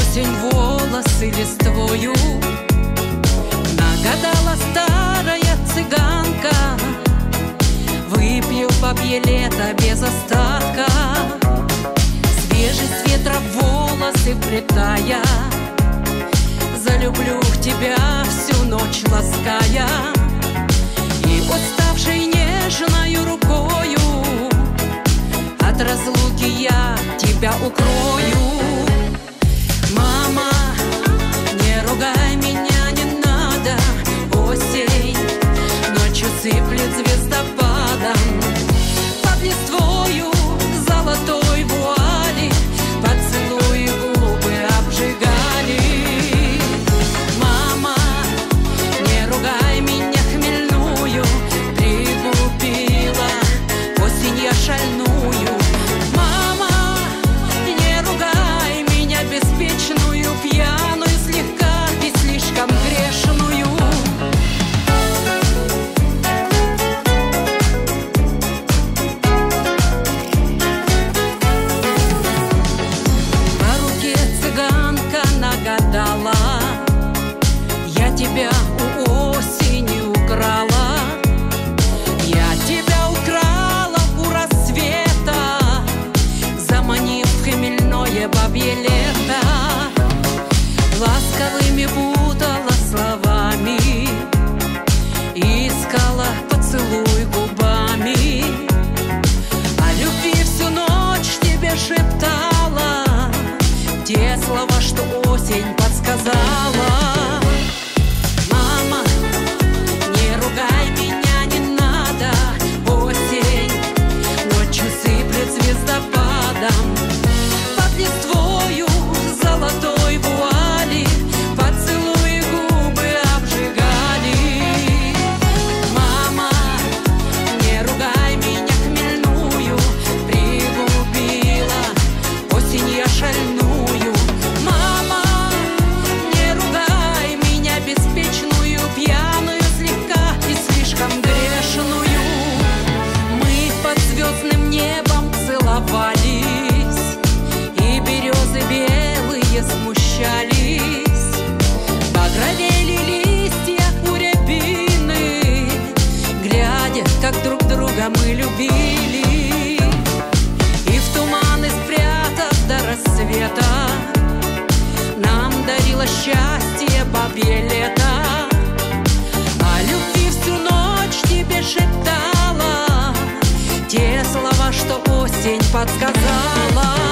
осень волосы листвою нагадала старая цыганка. Выпью бабье лето без остатка, свежесть ветра в волосы вплетая. Залюблю тебя всю ночь лаская, и уставшей нежною рукою от разлуки я тебя укрою. Мама, не ругай меня, не надо. Осень ночью сыплет звездопадом. Под листвою золотой вуали поцелуи губы обжигали. Мама, не ругай меня хмельную, пригубила осень я шальную. Беспечную, пьяную, слегка и слишком грешную. На руке цыганка нагадала, я тебя у осени украла. Я тебя украла у рассвета, заманив в хмельное бабье лето. Ласковыми путала словами, искала поцелуй губами. О любви всю ночь тебе шептала те слова, что осень подсказала. Мама, не ругай меня, не надо. Осень ночью сыплет звездопадом. Под листвою золотой вуали поцелуи губы обжигали. Мама, не ругай меня хмельную, пригубила осень я шальную. Мама, не ругай меня беспечную, пьяную, слегка и слишком грешную. Мы под звездным небом целовались, и березы белые смущались. Багровели листья у рябины, глядя, как друг друга мы любили. И в туманы спрятав до рассвета, нам дарило счастье бабье лето. О любви всю ночь тебе шептала те слова, что осень подсказала.